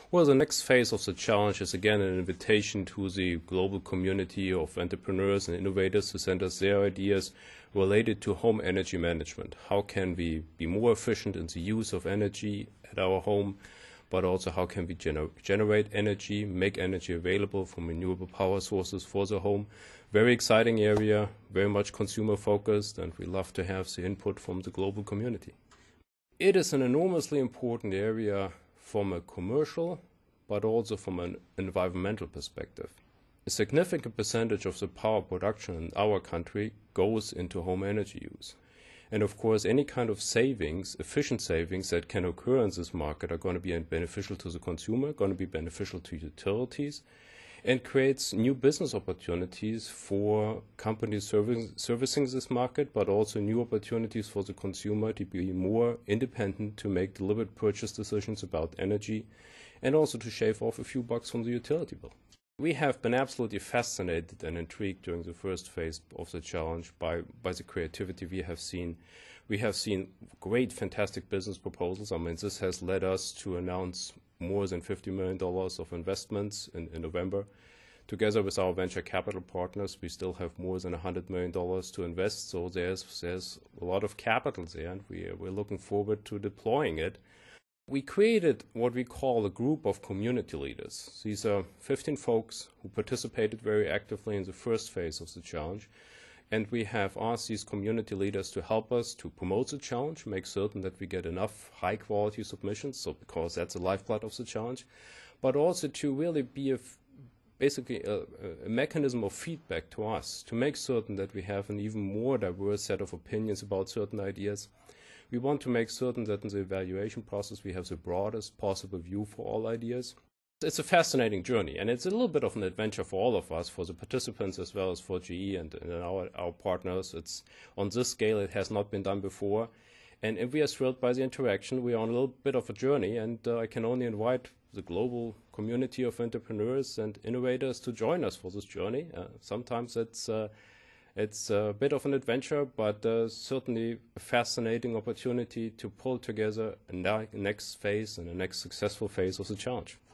Well, the next phase of the challenge is again an invitation to the global community of entrepreneurs and innovators to send us their ideas related to home energy management. How can we be more efficient in the use of energy at our home, but also how can we generate energy, make energy available from renewable power sources for the home. Very exciting area, very much consumer focused, and we love to have the input from the global community. It is an enormously important area from a commercial, but also from an environmental perspective. A significant percentage of the power production in our country goes into home energy use. And of course, any kind of savings, efficient savings that can occur in this market are going to be beneficial to the consumer, going to be beneficial to utilities, and creates new business opportunities for companies servicing this market, but also new opportunities for the consumer to be more independent, to make deliberate purchase decisions about energy, and also to shave off a few bucks from the utility bill. We have been absolutely fascinated and intrigued during the first phase of the challenge by the creativity we have seen. We have seen great, fantastic business proposals. I mean, this has led us to announce more than $50 million of investments in November. Together with our venture capital partners, we still have more than $100 million to invest. So there's a lot of capital there, and we're looking forward to deploying it. We created what we call a group of community leaders. These are 15 folks who participated very actively in the first phase of the challenge. And we have asked these community leaders to help us to promote the challenge, make certain that we get enough high-quality submissions, so because that's the lifeblood of the challenge, but also to really be basically a mechanism of feedback to us, to make certain that we have an even more diverse set of opinions about certain ideas. We want to make certain that in the evaluation process we have the broadest possible view for all ideas. It's a fascinating journey, and it's a little bit of an adventure for all of us, for the participants as well as for GE and our partners. It's on this scale, it has not been done before. And if we are thrilled by the interaction, we are on a little bit of a journey, and I can only invite the global community of entrepreneurs and innovators to join us for this journey. Sometimes it's a bit of an adventure, but certainly a fascinating opportunity to pull together a next phase and a next successful phase of the challenge.